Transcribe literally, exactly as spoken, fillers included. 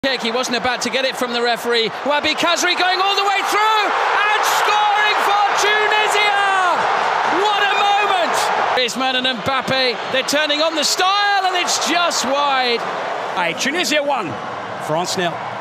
Kick. He wasn't about to get it from the referee. Wabi Kazri going all the way through and scoring for Tunisia! What a moment! Griezmann and Mbappe, they're turning on the style and it's just wide. Hey, Tunisia won, France nil.